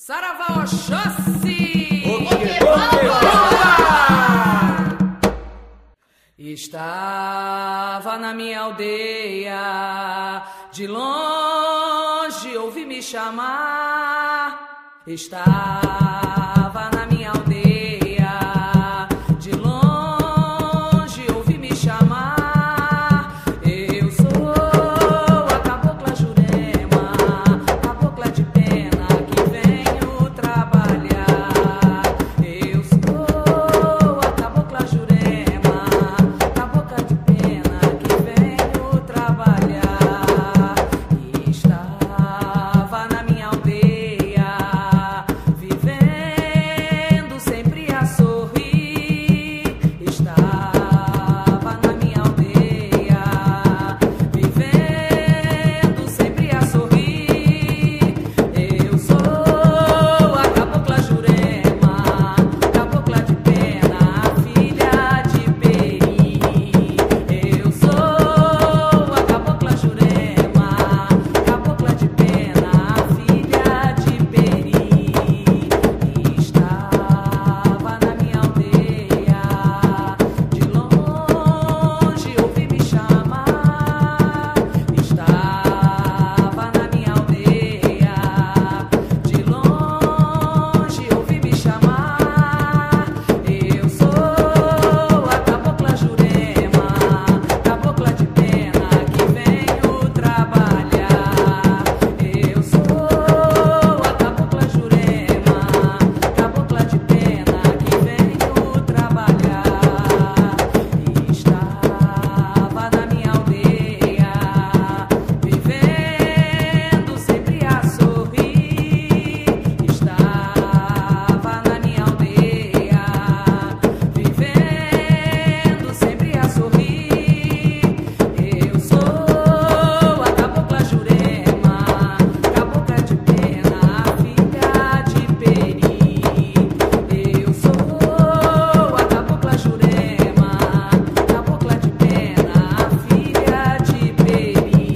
Saravá Oxóssi! Estava na minha aldeia, de longe ouvi me chamar. Estava na minha aldeia, de longe ouvi me chamar. Eu sou a cabocla Jurema, cabocla de pena que venho trabalhar. Eu sou a cabocla Jurema, cabocla de pena que venho trabalhar. E estava na minha aldeia, vivendo sempre a sorrir. Estava na minha aldeia, vivendo sempre a sorrir. Eu sou a cabocla Jurema, cabocla de pena, filha de Peri. Eu sou a cabocla Jurema, cabocla de pena, filha de Peri. Estava na minha aldeia, de longe ouvi me chamar. Estava na minha aldeia, de longe ouvi me chamar. Eu sou a cabocla Jurema, cabocla de pena que venho trabalhar. Eu sou a cabocla Jurema, cabocla de pena que venho trabalhar. Estava na minha aldeia, vivendo sempre a sorrir. Estava na minha aldeia, vivendo sempre a sorrir. Eu sou a cabocla Jurema, cabocla de pena, filha de Peri. Eu sou a cabocla Jurema, cabocla de pena, filha de Peri.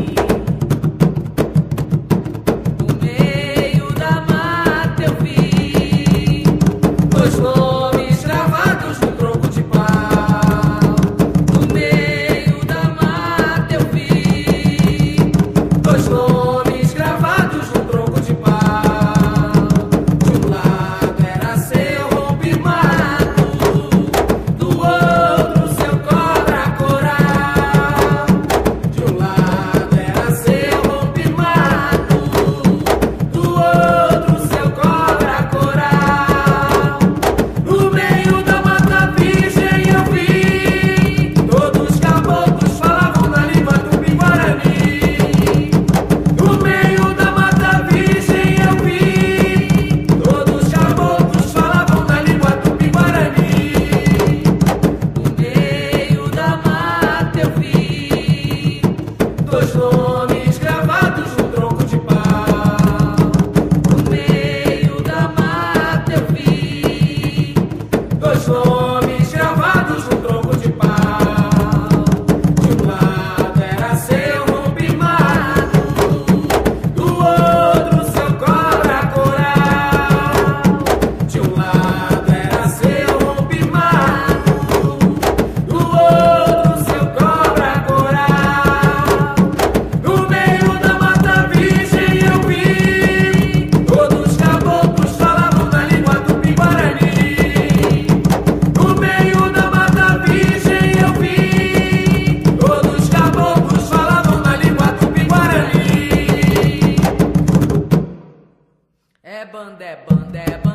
No meio da mata eu vi dois nomes gravados no tronco de pau. No meio da mata eu vi dois nomes gravados no tronco de pau. De um lado era seu rompe-mato, do outro seu cobra-coral. De um lado era seu rompe-mato, do outro seu cobra-coral. No meio da mata virgem eu vi, todos caboclos falavam na língua tupi-guarani. No meio da mata virgem eu vi, todos caboclos falavam na língua tupi-guarani. No meio da mata eu vi dois nomes gravados no tronco de pau. No meio da mata eu vi dois nomes gravados no tronco de pau. De um lado era seu rompe-mato, do outro seu cobra-coral. De um lado era seu rompe-mato, do outro seu cobra-coral. No meio da mata virgem eu vi, todos caboclos falavam na língua tupi-guarani. No meio da mata virgem eu vi, todos caboclos falavam na língua tupi-guarani. É banda, é banda, é banda.